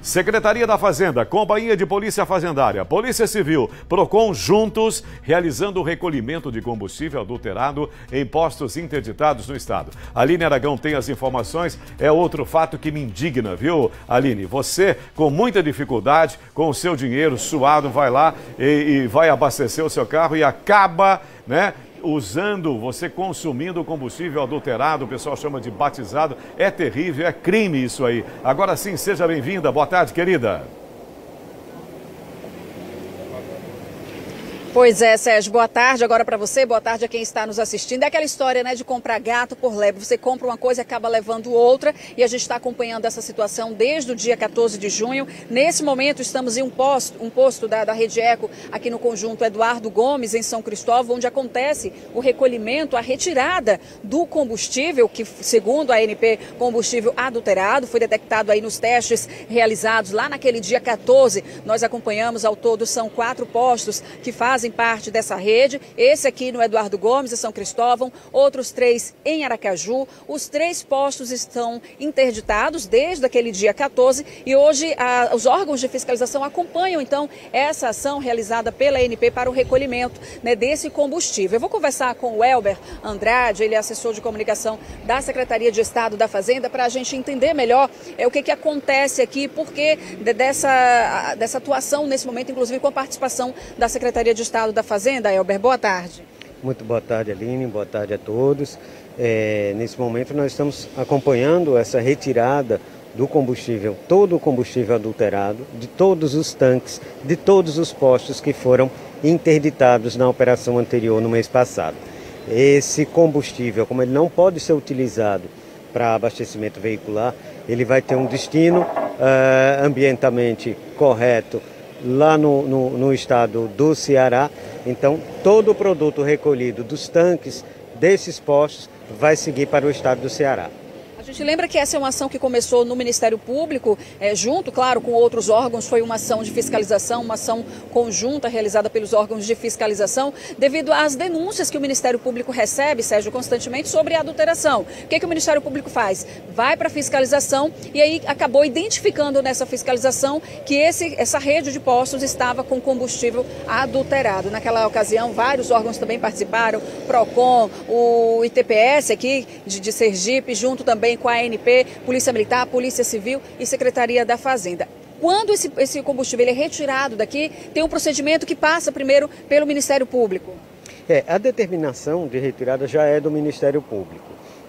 Secretaria da Fazenda, Companhia de Polícia Fazendária, Polícia Civil, Procon juntos realizando o recolhimento de combustível adulterado em postos interditados no estado. Aline Aragão tem as informações, é outro fato que me indigna, viu, Aline? Você, com muita dificuldade, com o seu dinheiro suado, vai lá e vai abastecer o seu carro e acaba, né, você consumindo combustível adulterado, o pessoal chama de batizado, é terrível, é crime isso aí. Agora sim, seja bem-vinda, boa tarde, querida. Pois é, Sérgio, boa tarde agora para você, boa tarde a quem está nos assistindo. É aquela história, né, de comprar gato por lebre. Você compra uma coisa e acaba levando outra, e a gente está acompanhando essa situação desde o dia 14 de junho. Nesse momento estamos em um posto da Rede Eco, aqui no conjunto Eduardo Gomes, em São Cristóvão, onde acontece o recolhimento, a retirada do combustível, que segundo a ANP, combustível adulterado, foi detectado aí nos testes realizados lá naquele dia 14. Nós acompanhamos, ao todo são 4 postos que fazem parte dessa rede, esse aqui no Eduardo Gomes, em São Cristóvão, outros 3 em Aracaju. Os 3 postos estão interditados desde aquele dia 14 e hoje os órgãos de fiscalização acompanham então essa ação realizada pela ANP para o recolhimento, né, desse combustível. Eu vou conversar com o Elber Andrade, ele é assessor de comunicação da Secretaria de Estado da Fazenda, para a gente entender melhor o que acontece aqui, porque dessa atuação nesse momento, inclusive com a participação da Secretaria de Estado da Fazenda. Elber, boa tarde. Muito boa tarde, Aline, boa tarde a todos. Nesse momento nós estamos acompanhando essa retirada do combustível, todo o combustível adulterado, de todos os tanques, de todos os postos que foram interditados na operação anterior no mês passado. Esse combustível, como ele não pode ser utilizado para abastecimento veicular, ele vai ter um destino ambientalmente correto lá no estado do Ceará. Então, todo o produto recolhido dos tanques desses postos vai seguir para o estado do Ceará. A gente lembra que essa é uma ação que começou no Ministério Público, junto, claro, com outros órgãos. Foi uma ação de fiscalização, uma ação conjunta realizada pelos órgãos de fiscalização, devido às denúncias que o Ministério Público recebe, Sérgio, constantemente sobre a adulteração. O que o Ministério Público faz? Vai para a fiscalização e aí acabou identificando nessa fiscalização que essa rede de postos estava com combustível adulterado. Naquela ocasião, vários órgãos também participaram, Procon, o ITPS aqui de Sergipe, junto também com a ANP, Polícia Militar, Polícia Civil e Secretaria da Fazenda. Quando esse combustível é retirado daqui, tem um procedimento que passa primeiro pelo Ministério Público. A determinação de retirada já é do Ministério Público.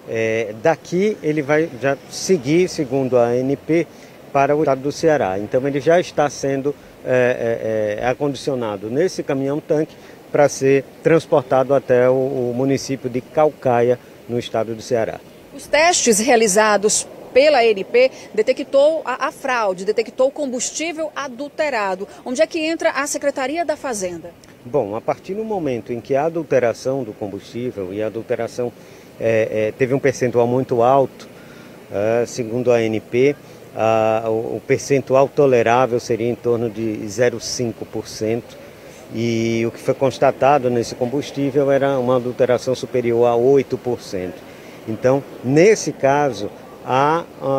Daqui ele vai já seguir, segundo a ANP, para o estado do Ceará. Então ele já está sendo acondicionado nesse caminhão-tanque para ser transportado até o município de Caucaia, no estado do Ceará. Os testes realizados pela ANP detectou a fraude, detectou combustível adulterado. Onde é que entra a Secretaria da Fazenda? Bom, a partir do momento em que a adulteração do combustível e a adulteração teve um percentual muito alto, segundo a ANP, o percentual tolerável seria em torno de 0,5%. E o que foi constatado nesse combustível era uma adulteração superior a 8%. Então, nesse caso, há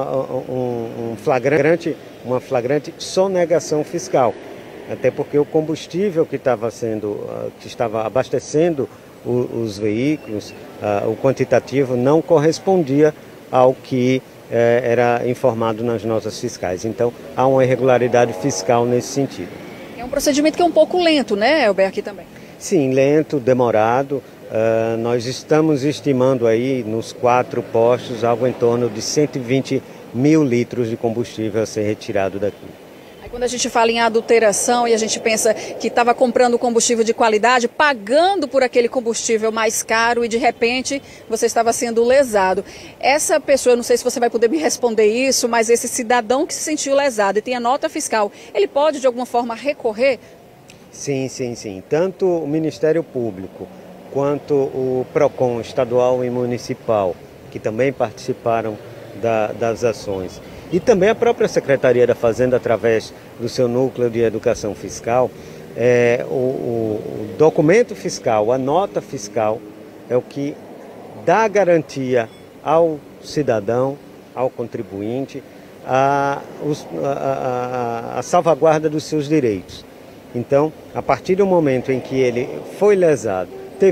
uma flagrante sonegação fiscal, até porque o combustível que estava abastecendo os veículos, o quantitativo não correspondia ao que era informado nas notas fiscais. Então, há uma irregularidade fiscal nesse sentido. É um procedimento que é um pouco lento, né, Elber, aqui também? Sim, lento, demorado. Nós estamos estimando aí nos 4 postos algo em torno de 120 mil litros de combustível a ser retirado daqui. Aí quando a gente fala em adulteração e a gente pensa que estava comprando combustível de qualidade, pagando por aquele combustível mais caro e de repente você estava sendo lesado. Essa pessoa, eu não sei se você vai poder me responder isso, mas esse cidadão que se sentiu lesado e tem a nota fiscal, ele pode de alguma forma recorrer? Sim. Tanto o Ministério Público quanto o Procon estadual e municipal, que também participaram das ações, e também a própria Secretaria da Fazenda, através do seu núcleo de educação fiscal, o documento fiscal, a nota fiscal, é o que dá garantia ao cidadão, ao contribuinte, a salvaguarda dos seus direitos. Então, a partir do momento em que ele foi lesado,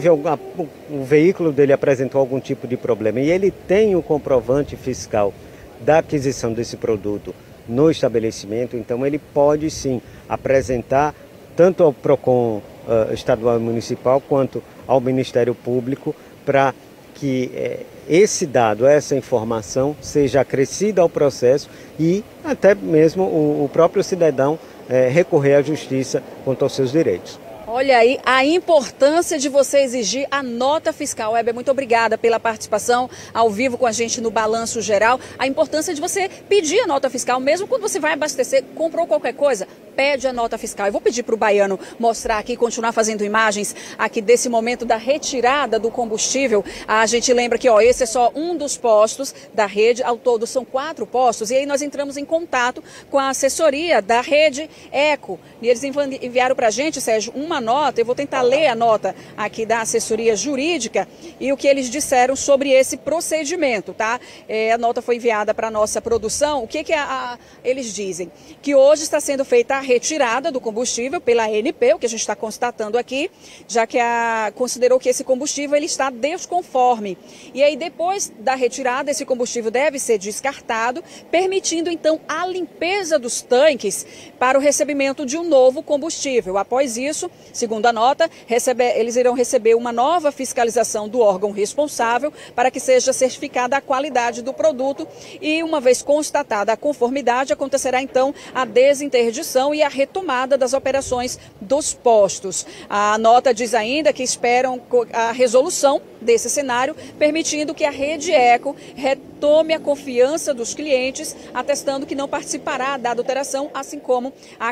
o veículo dele apresentou algum tipo de problema e ele tem o comprovante fiscal da aquisição desse produto no estabelecimento, então ele pode sim apresentar tanto ao PROCON estadual e municipal quanto ao Ministério Público para que esse dado, essa informação seja acrescida ao processo e até mesmo o próprio cidadão recorrer à justiça quanto aos seus direitos. Olha aí a importância de você exigir a nota fiscal. Weber, muito obrigada pela participação ao vivo com a gente no Balanço Geral. A importância de você pedir a nota fiscal, mesmo quando você vai abastecer, comprou qualquer coisa, pede a nota fiscal. Eu vou pedir para o Baiano mostrar aqui, continuar fazendo imagens aqui desse momento da retirada do combustível. A gente lembra que esse é só um dos postos da rede, ao todo são 4 postos. E aí nós entramos em contato com a assessoria da rede Eco. E eles enviaram para a gente, Sérgio, uma nota. Eu vou tentar ler a nota aqui da assessoria jurídica e o que eles disseram sobre esse procedimento, tá? A nota foi enviada para a nossa produção. O que eles dizem? Que hoje está sendo feita a retirada do combustível pela ANP, o que a gente está constatando aqui, já que considerou que esse combustível ele está desconforme. E aí, depois da retirada, esse combustível deve ser descartado, permitindo então a limpeza dos tanques para o recebimento de um novo combustível. Após isso, segundo a nota, eles irão receber uma nova fiscalização do órgão responsável para que seja certificada a qualidade do produto e, uma vez constatada a conformidade, acontecerá então a desinterdição e a retomada das operações dos postos. A nota diz ainda que esperam a resolução desse cenário, permitindo que a Rede Eco retome a confiança dos clientes, atestando que não participará da adulteração, assim como a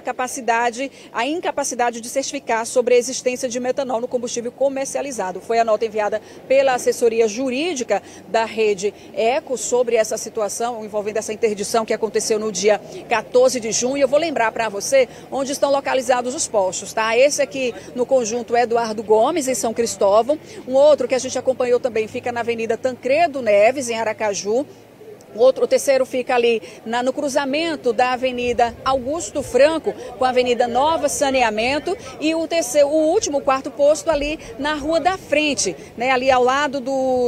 incapacidade de certificar sobre a existência de metanol no combustível comercializado. Foi a nota enviada pela assessoria jurídica da Rede Eco sobre essa situação envolvendo essa interdição que aconteceu no dia 14 de junho. Eu vou lembrar para você onde estão localizados os postos, tá? Esse aqui no conjunto Eduardo Gomes, em São Cristóvão. Um outro que a gente acompanhou também fica na Avenida Tancredo Neves, em Aracaju. O terceiro fica ali no cruzamento da Avenida Augusto Franco com a Avenida Nova Saneamento e o último, quarto posto ali na Rua da Frente, né, ali ao lado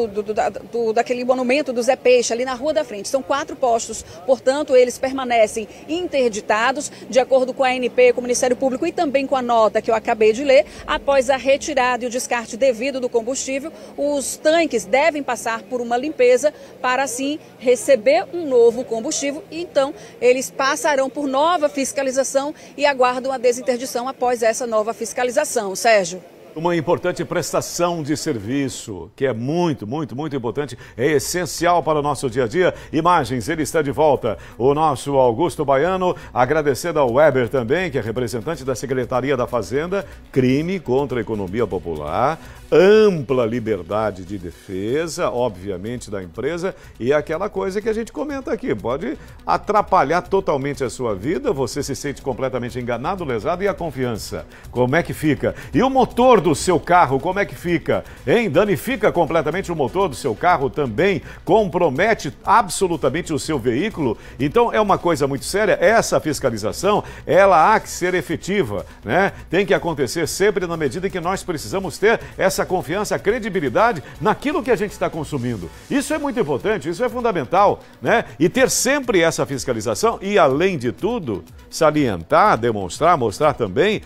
daquele monumento do Zé Peixe, ali na Rua da Frente. São 4 postos, portanto, eles permanecem interditados, de acordo com a ANP, com o Ministério Público e também com a nota que eu acabei de ler. Após a retirada e o descarte devido do combustível, os tanques devem passar por uma limpeza para assim receber um novo combustível, e então eles passarão por nova fiscalização e aguardam a desinterdição após essa nova fiscalização. Sérgio. Uma importante prestação de serviço, que é muito, muito, muito importante, é essencial para o nosso dia a dia. Imagens, ele está de volta. O nosso Augusto Baiano, agradecendo ao Weber também, que é representante da Secretaria da Fazenda, crime contra a economia popular, ampla liberdade de defesa, obviamente, da empresa, e aquela coisa que a gente comenta aqui, pode atrapalhar totalmente a sua vida, você se sente completamente enganado, lesado, e a confiança, como é que fica? E o motor do seu carro, como é que fica? Hein? Danifica completamente o motor do seu carro também, compromete absolutamente o seu veículo. Então é uma coisa muito séria, essa fiscalização, ela há que ser efetiva, né? Tem que acontecer sempre na medida em que nós precisamos ter essa confiança, credibilidade naquilo que a gente está consumindo. Isso é muito importante, isso é fundamental, né? E ter sempre essa fiscalização e, além de tudo, salientar, demonstrar, mostrar também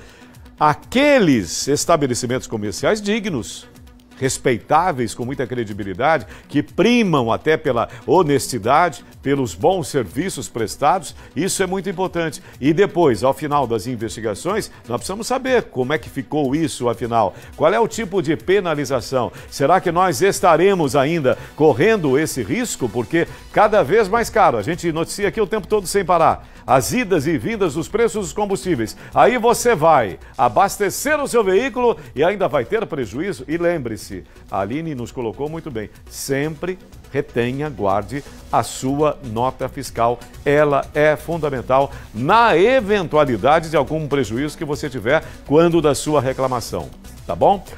aqueles estabelecimentos comerciais dignos, respeitáveis, com muita credibilidade, que primam até pela honestidade, pelos bons serviços prestados. Isso é muito importante. E depois, ao final das investigações, nós precisamos saber como é que ficou isso, afinal. Qual é o tipo de penalização? Será que nós estaremos ainda correndo esse risco? Porque cada vez mais caro. A gente noticia aqui o tempo todo sem parar. As idas e vindas dos preços dos combustíveis. Aí você vai abastecer o seu veículo e ainda vai ter prejuízo. E lembre-se, a Aline nos colocou muito bem, sempre retenha, guarde a sua nota fiscal. Ela é fundamental na eventualidade de algum prejuízo que você tiver quando da sua reclamação, tá bom?